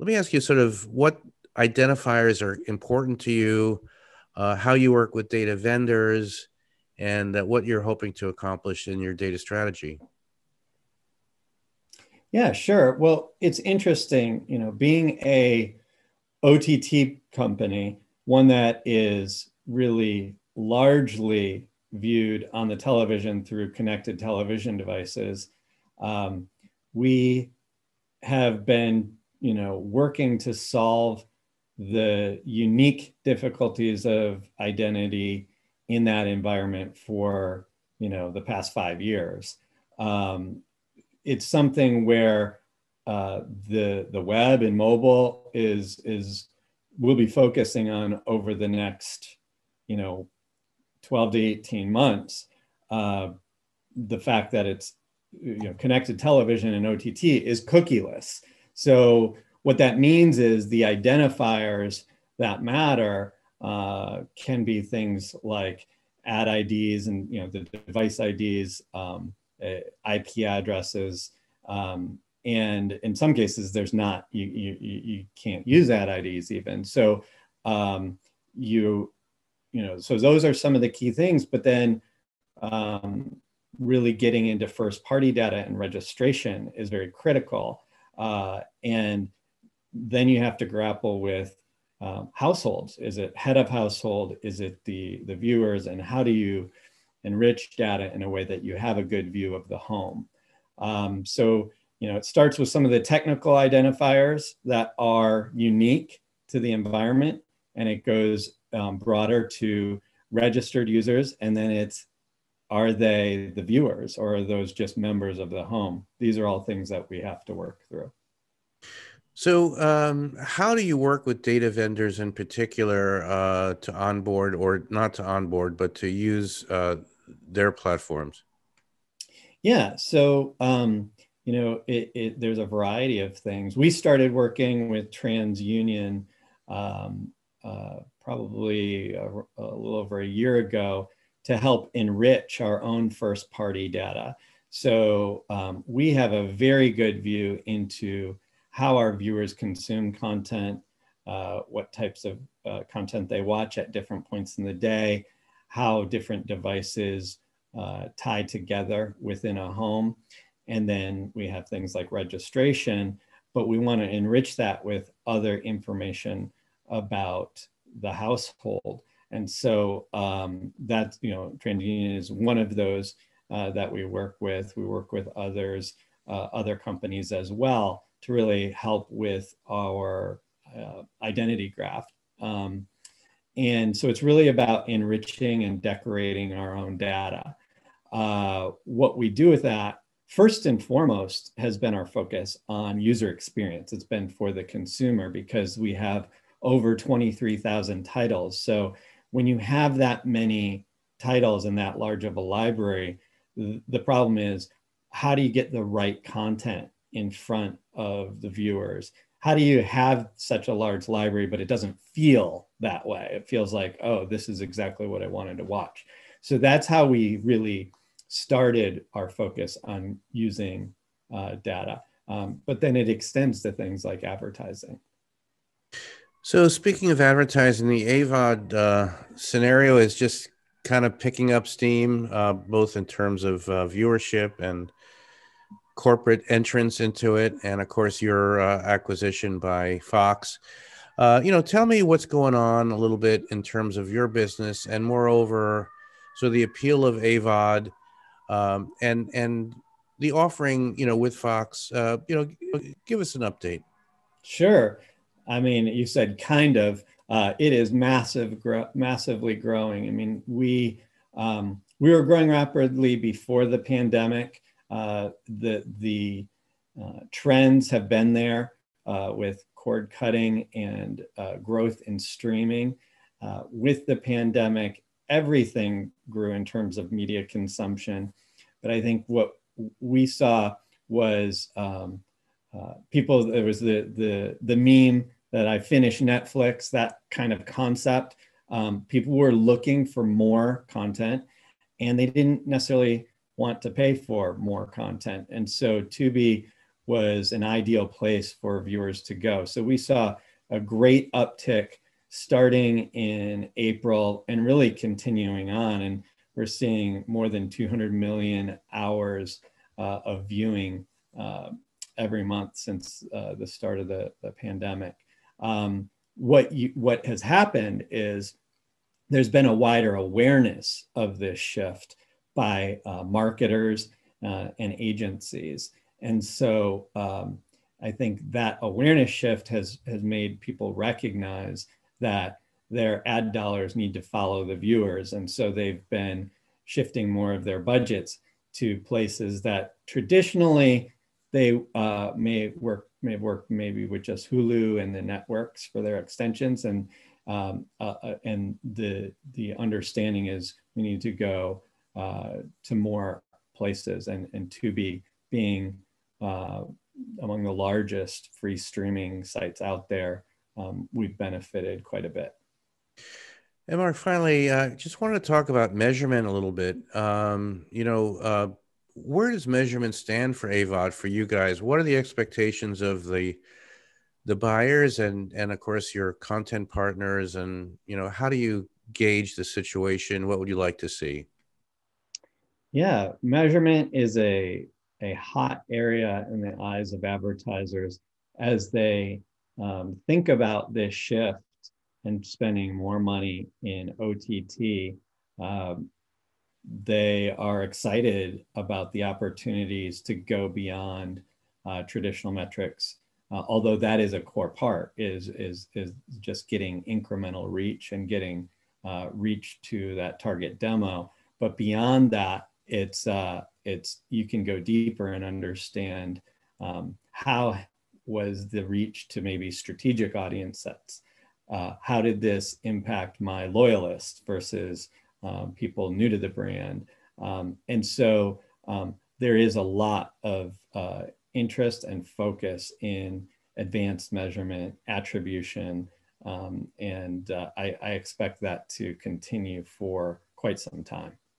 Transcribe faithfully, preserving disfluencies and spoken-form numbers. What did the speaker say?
let me ask you sort of what identifiers are important to you, uh, how you work with data vendors, and uh, what you're hoping to accomplish in your data strategy. Yeah, sure. Well, it's interesting, you know, being a O T T company, one that is really largely viewed on the television through connected television devices. Um, we have been, you know, working to solve the unique difficulties of identity in that environment for, you know, the past five years. Um, it's something where uh, the the web and mobile is is we'll be focusing on over the next, you know, twelve to eighteen months. Uh, the fact that it's, you know, connected television and O T T is cookieless. So what that means is the identifiers that matter uh, can be things like ad I Ds and, you know, the device I Ds, um, I P addresses, um, and in some cases there's not, you, you, you can't use ad I Ds even. So um, you, you know, so those are some of the key things, but then um, really getting into first party data and registration is very critical. Uh, and then you have to grapple with um, households. Is it head of household? Is it the, the viewers? And how do you enrich data in a way that you have a good view of the home? Um, so, you know, it starts with some of the technical identifiers that are unique to the environment, and it goes um, broader to registered users. And then it's, are they the viewers or are those just members of the home? These are all things that we have to work through. So um, how do you work with data vendors in particular uh, to onboard, or not to onboard, but to use uh, their platforms? Yeah, so, um, you know, it, it, there's a variety of things. We started working with TransUnion um, uh, probably a, a little over a year ago to help enrich our own first party data. So um, we have a very good view into how our viewers consume content, uh, what types of uh, content they watch at different points in the day, how different devices uh, tie together within a home. And then we have things like registration, but we want to enrich that with other information about the household. And so um, that, you know, TransUnion is one of those uh, that we work with. We work with others, uh, other companies as well, to really help with our uh, identity graph. Um, and so it's really about enriching and decorating our own data. Uh, what we do with that, first and foremost, has been our focus on user experience. It's been for the consumer because we have over twenty-three thousand titles. So when you have that many titles and that large of a library, the problem is, how do you get the right content in front of the viewers? How do you have such a large library, but it doesn't feel that way? It feels like, oh, this is exactly what I wanted to watch. So that's how we really started our focus on using uh, data. Um, but then it extends to things like advertising. So speaking of advertising, the A V O D uh, scenario is just kind of picking up steam, uh, both in terms of uh, viewership and corporate entrance into it, and of course your uh, acquisition by Fox. Uh, you know, tell me what's going on a little bit in terms of your business, and moreover, so the appeal of A V O D um, and and the offering, you know, with Fox. Uh, you know, give us an update. Sure. I mean, you said kind of. Uh, it is massive, gro massively growing. I mean, we um, we were growing rapidly before the pandemic. Uh, the the uh, trends have been there uh, with cord cutting and uh, growth in streaming. Uh, with the pandemic, everything grew in terms of media consumption. But I think what we saw was um, uh, people, there was the, the, the meme that I finished Netflix, that kind of concept. Um, people were looking for more content and they didn't necessarily want to pay for more content. And so Tubi was an ideal place for viewers to go. So we saw a great uptick starting in April and really continuing on. And we're seeing more than two hundred million hours uh, of viewing uh, every month since uh, the start of the, the pandemic. Um, what, you, what has happened is there's been a wider awareness of this shift by uh, marketers uh, and agencies. And so um, I think that awareness shift has, has made people recognize that their ad dollars need to follow the viewers. And so they've been shifting more of their budgets to places that traditionally they uh, may work, may work maybe with just Hulu and the networks for their extensions. And um, uh, and the the understanding is we need to go uh, to more places, and, and Tubi being uh, among the largest free streaming sites out there, um, we've benefited quite a bit. And Mark, finally, I uh, just wanted to talk about measurement a little bit. Um, you know, uh, where does measurement stand for A V O D for you guys? What are the expectations of the the buyers and and of course your content partners? And you know, how do you gauge the situation? What would you like to see? Yeah, measurement is a a hot area in the eyes of advertisers as they um, think about this shift and spending more money in O T T. Um, they are excited about the opportunities to go beyond uh, traditional metrics, uh, although that is a core part, is, is, is just getting incremental reach and getting uh, reach to that target demo. But beyond that, it's, uh, it's you can go deeper and understand um, how was the reach to maybe strategic audience sets. Uh, how did this impact my loyalists versus um, people new to the brand? Um, and so um, there is a lot of uh, interest and focus in advanced measurement, attribution, um, and uh, I, I expect that to continue for quite some time.